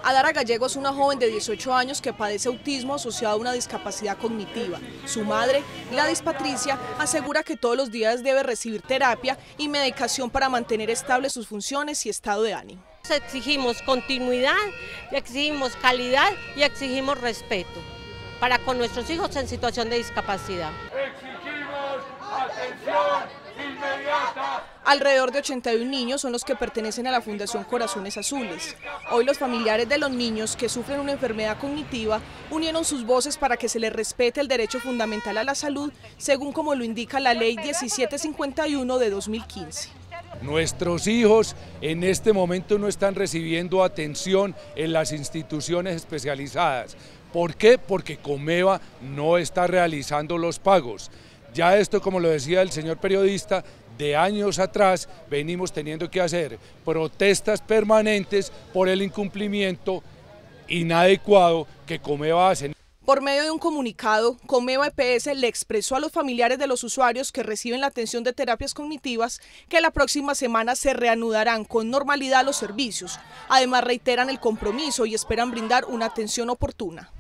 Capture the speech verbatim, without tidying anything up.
Adara Gallego es una joven de dieciocho años que padece autismo asociado a una discapacidad cognitiva. Su madre, Gladys Patricia, asegura que todos los días debe recibir terapia y medicación para mantener estables sus funciones y estado de ánimo. Exigimos continuidad, exigimos calidad y exigimos respeto para con nuestros hijos en situación de discapacidad. Exigimos atención inmediata. Alrededor de ochenta y un niños son los que pertenecen a la Fundación Corazones Azules. Hoy los familiares de los niños que sufren una enfermedad cognitiva unieron sus voces para que se les respete el derecho fundamental a la salud, según como lo indica la Ley diecisiete cincuenta y uno de dos mil quince. Nuestros hijos en este momento no están recibiendo atención en las instituciones especializadas. ¿Por qué? Porque Comeva no está realizando los pagos. Ya esto, como lo decía el señor periodista, de años atrás venimos teniendo que hacer protestas permanentes por el incumplimiento inadecuado que Comeva hace. Por medio de un comunicado, Comeva E P S le expresó a los familiares de los usuarios que reciben la atención de terapias cognitivas que la próxima semana se reanudarán con normalidad los servicios. Además, reiteran el compromiso y esperan brindar una atención oportuna.